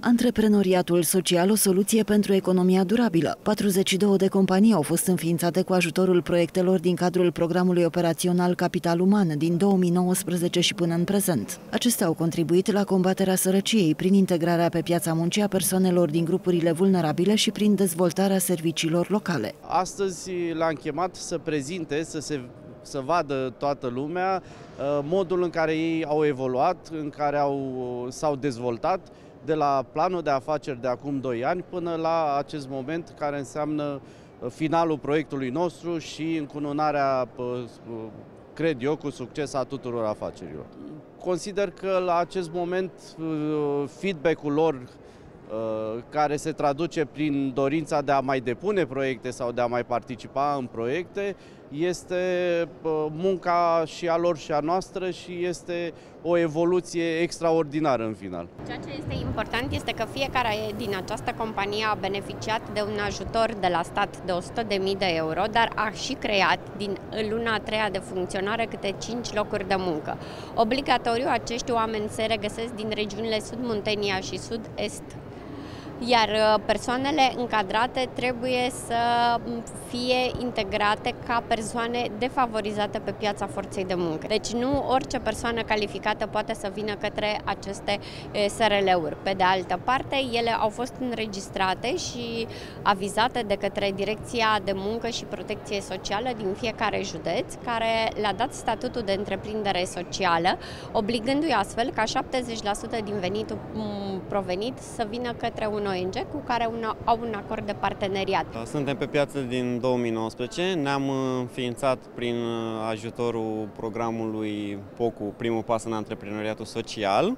Antreprenoriatul social, o soluție pentru economia durabilă. 42 de companii au fost înființate cu ajutorul proiectelor din cadrul programului operațional Capital Uman din 2019 și până în prezent. Acestea au contribuit la combaterea sărăciei prin integrarea pe piața muncii a persoanelor din grupurile vulnerabile și prin dezvoltarea serviciilor locale. Astăzi l-am chemat să prezinte, să vadă toată lumea modul în care ei au evoluat, în care s-au dezvoltat, de la planul de afaceri de acum 2 ani până la acest moment care înseamnă finalul proiectului nostru și încununarea, cred eu, cu succes a tuturor afacerilor. Consider că la acest moment feedback-ul lor, care se traduce prin dorința de a mai depune proiecte sau de a mai participa în proiecte, este munca și a lor și a noastră și este o evoluție extraordinară în final. Ceea ce este important este că fiecare din această companie a beneficiat de un ajutor de la stat de 100.000 de euro, dar a și creat din luna a treia de funcționare câte 5 locuri de muncă. Obligatoriu, acești oameni se regăsesc din regiunile Sud-Muntenia și Sud-Est, iar persoanele încadrate trebuie să fie integrate ca persoane defavorizate pe piața forței de muncă. Deci nu orice persoană calificată poate să vină către aceste SRL-uri. Pe de altă parte, ele au fost înregistrate și avizate de către Direcția de Muncă și Protecție Socială din fiecare județ, care le-a dat statutul de întreprindere socială, obligându-i astfel ca 70% din venitul provenit să vină către un ONG cu care au un acord de parteneriat. Suntem pe piață din 2019, ne-am înființat prin ajutorul programului POCU, primul pas în antreprenoriatul social.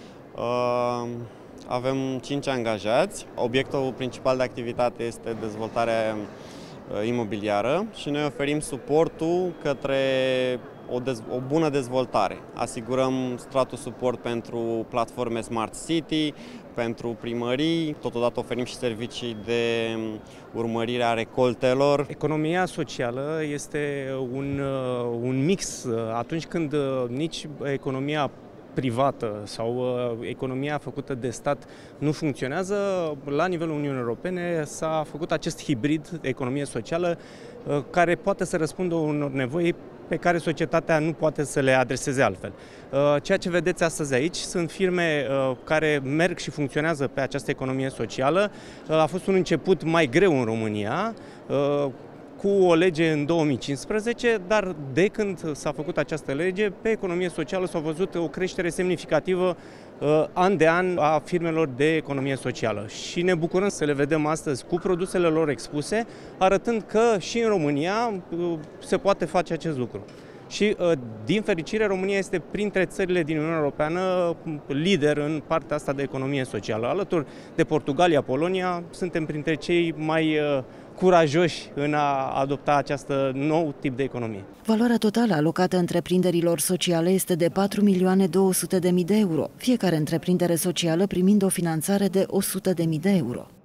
Avem 5 angajați. Obiectul principal de activitate este dezvoltarea imobiliară și noi oferim suportul către o bună dezvoltare. Asigurăm stratul suport pentru platforme Smart City, pentru primării, totodată oferim și servicii de urmărire a recoltelor. Economia socială este un mix atunci când nici economia privată sau economia făcută de stat nu funcționează. La nivelul Uniunii Europene s-a făcut acest hibrid de economie socială care poate să răspundă unor nevoi pe care societatea nu poate să le adreseze altfel. Ceea ce vedeți astăzi aici sunt firme care merg și funcționează pe această economie socială. A fost un început mai greu în România, cu o lege în 2015, dar de când s-a făcut această lege, pe economie socială s-a văzut o creștere semnificativă an de an a firmelor de economie socială. Și ne bucurăm să le vedem astăzi cu produsele lor expuse, arătând că și în România se poate face acest lucru. Și, din fericire, România este printre țările din Uniunea Europeană lider în partea asta de economie socială. Alături de Portugalia, Polonia, suntem printre cei mai curajoși în a adopta acest nou tip de economie. Valoarea totală alocată întreprinderilor sociale este de 4.200.000 de euro, fiecare întreprindere socială primind o finanțare de 100.000 de euro.